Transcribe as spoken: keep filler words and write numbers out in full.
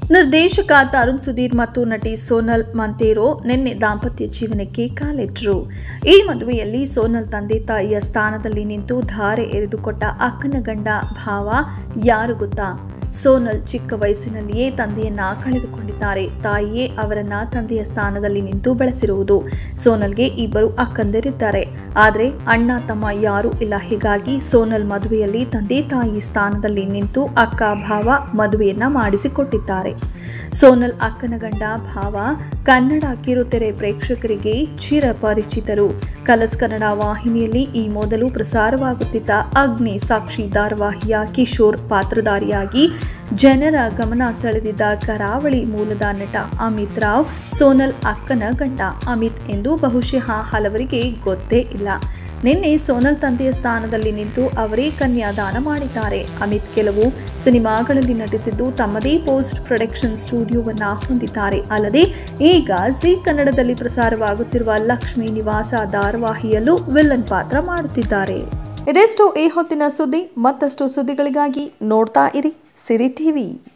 ನಿರ್ದೇಶಕ ತರುಣ್ ಸುಧೀರ್ ಮತ್ತು ನಟಿ ಸೋನಲ್ ಮಂತೇರೋ ನಿನ್ನೆ ದಾಂಪತ್ಯ ಜೀವನಕ್ಕೆ ಕಾಲಿಟ್ಟರು. ಈ ಮದುವೆಯಲ್ಲಿ ಸೋನಲ್ ತಂದೆ ತಾಯಿಯ ಸ್ಥಾನದಲ್ಲಿ ನಿಂತು ಧಾರೆ ಎರೆದುಕೊಟ್ಟ ಅಕ್ಕನ ಗಂಡ ಭಾವ ಯಾರು ಗೊತ್ತಾ? ಸೋನಲ್ ಚಿಕ್ಕ ವಯಸ್ಸಿನಲ್ಲಿಯೇ ತಂದೆಯನ್ನ ಕಳೆದುಕೊಂಡಿದ್ದಾರೆ. ತಾಯಿಯೇ ಅವರನ್ನ ತಂದೆಯ ಸ್ಥಾನದಲ್ಲಿ ನಿಂತು ಬೆಳೆಸಿರುವುದು. ಸೋನಲ್ಗೆ ಇಬ್ಬರು ಅಕ್ಕಂದಿರಿದ್ದಾರೆ. ಆದರೆ ಅಣ್ಣ ತಮ್ಮ ಯಾರೂ ಇಲ್ಲ. ಹೀಗಾಗಿ ಸೋನಲ್ ಮದುವೆಯಲ್ಲಿ ತಂದೆ ತಾಯಿ ಸ್ಥಾನದಲ್ಲಿ ನಿಂತು ಅಕ್ಕ ಭಾವ ಮದುವೆಯನ್ನ ಮಾಡಿಸಿಕೊಟ್ಟಿದ್ದಾರೆ. ಸೋನಲ್ ಅಕ್ಕನ ಗಂಡ ಭಾವ ಕನ್ನಡ ಕಿರುತೆರೆ ಪ್ರೇಕ್ಷಕರಿಗೆ ಚಿರಪರಿಚಿತರು. ಕಲರ್ಸ್ ಕನ್ನಡ ವಾಹಿನಿಯಲ್ಲಿ ಈ ಮೊದಲು ಪ್ರಸಾರವಾಗುತ್ತಿದ್ದ ಅಗ್ನಿ ಸಾಕ್ಷಿ ಧಾರಾವಾಹಿಯ ಕಿಶೋರ್ ಪಾತ್ರಧಾರಿಯಾಗಿ ಜನರ ಗಮನ ಸೆಳೆದಿದ್ದ ಕರಾವಳಿ ಮೂಲದ ನಟ ಅಮಿತ್ ರಾವ್ ಸೋನಲ್ ಅಕ್ಕನ ಗಂಡ. ಅಮಿತ್ ಎಂದು ಬಹುಶಃ ಹಲವರಿಗೆ ಗೊತ್ತೇ ಇಲ್ಲ. ನಿನ್ನೆ ಸೋನಲ್ ತಂದೆಯ ಸ್ಥಾನದಲ್ಲಿ ನಿಂತು ಅವರೇ ಕನ್ಯಾದಾನ ಮಾಡಿದ್ದಾರೆ. ಅಮಿತ್ ಕೆಲವು ಸಿನಿಮಾಗಳಲ್ಲಿ ನಟಿಸಿದ್ದು ತಮ್ಮದೇ ಪೋಸ್ಟ್ ಪ್ರೊಡಕ್ಷನ್ ಸ್ಟುಡಿಯೋವನ್ನ ಹೊಂದಿದ್ದಾರೆ. ಅಲ್ಲದೆ ಈಗ ಜಿ ಕನ್ನಡದಲ್ಲಿ ಪ್ರಸಾರವಾಗುತ್ತಿರುವ ಲಕ್ಷ್ಮೀ ನಿವಾಸ ಧಾರಾವಾಹಿಯಲ್ಲೂ ವಿಲನ್ ಪಾತ್ರ ಮಾಡುತ್ತಿದ್ದಾರೆ. ಇದೆಷ್ಟು ಈ ಹೊತ್ತಿನ ಸುದ್ದಿ. ಮತ್ತಷ್ಟು ಸುದ್ದಿಗಳಿಗಾಗಿ ನೋಡ್ತಾ ಇರಿ ಸಿರಿ ಟಿವಿ.